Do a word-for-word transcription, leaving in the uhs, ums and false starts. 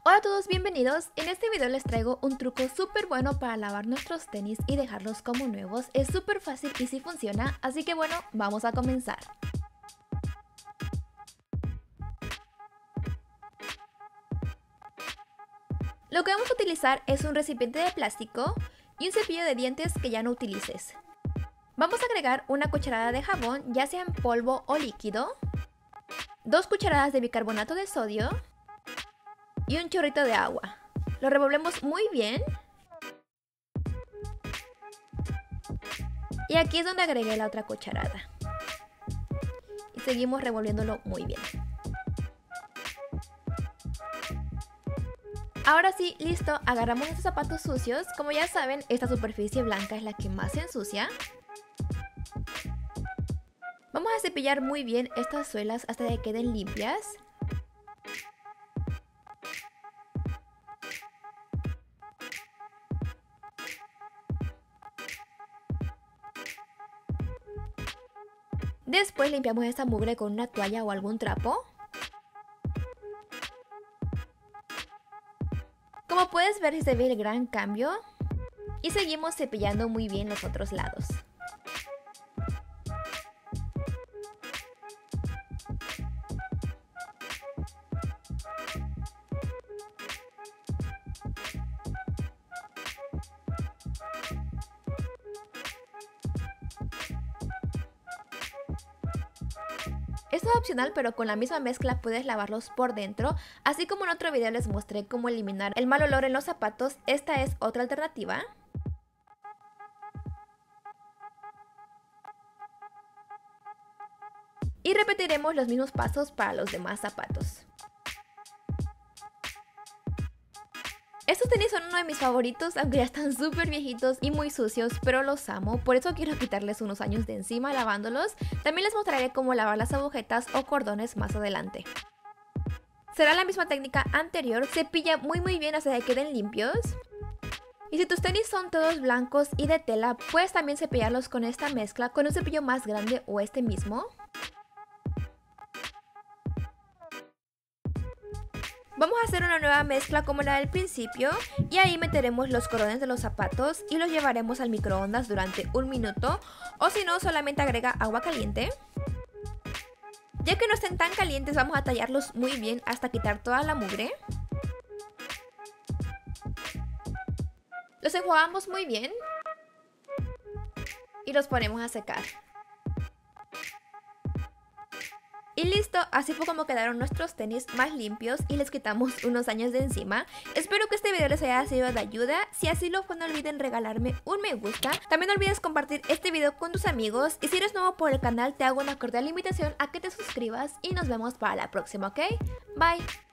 Hola a todos, bienvenidos. En este video les traigo un truco súper bueno para lavar nuestros tenis y dejarlos como nuevos. Es súper fácil y sí funciona, así que bueno, vamos a comenzar. Lo que vamos a utilizar es un recipiente de plástico y un cepillo de dientes que ya no utilices. Vamos a agregar una cucharada de jabón, ya sea en polvo o líquido, dos cucharadas de bicarbonato de sodio y un chorrito de agua. Lo revolvemos muy bien. Y aquí es donde agregué la otra cucharada. Y seguimos revolviéndolo muy bien. Ahora sí, listo, agarramos nuestros zapatos sucios. Como ya saben, esta superficie blanca es la que más se ensucia. Vamos a cepillar muy bien estas suelas hasta que queden limpias. Después limpiamos esta mugre con una toalla o algún trapo. Como puedes ver, se ve el gran cambio. Y seguimos cepillando muy bien los otros lados. Esto es opcional, pero con la misma mezcla puedes lavarlos por dentro. Así como en otro video les mostré cómo eliminar el mal olor en los zapatos, esta es otra alternativa. Y repetiremos los mismos pasos para los demás zapatos. Estos tenis son uno de mis favoritos, aunque ya están súper viejitos y muy sucios, pero los amo, por eso quiero quitarles unos años de encima lavándolos. También les mostraré cómo lavar las agujetas o cordones más adelante. Será la misma técnica anterior, cepilla muy muy bien hasta que queden limpios. Y si tus tenis son todos blancos y de tela, puedes también cepillarlos con esta mezcla, con un cepillo más grande o este mismo. Vamos a hacer una nueva mezcla como la del principio y ahí meteremos los cordones de los zapatos y los llevaremos al microondas durante un minuto, o si no, solamente agrega agua caliente. Ya que no estén tan calientes, vamos a tallarlos muy bien hasta quitar toda la mugre. Los enjuagamos muy bien y los ponemos a secar. Y listo, así fue como quedaron nuestros tenis más limpios y les quitamos unos años de encima. Espero que este video les haya sido de ayuda. Si así lo fue, no olviden regalarme un me gusta. También no olvides compartir este video con tus amigos. Y si eres nuevo por el canal, te hago una cordial invitación a que te suscribas y nos vemos para la próxima, ¿ok? Bye.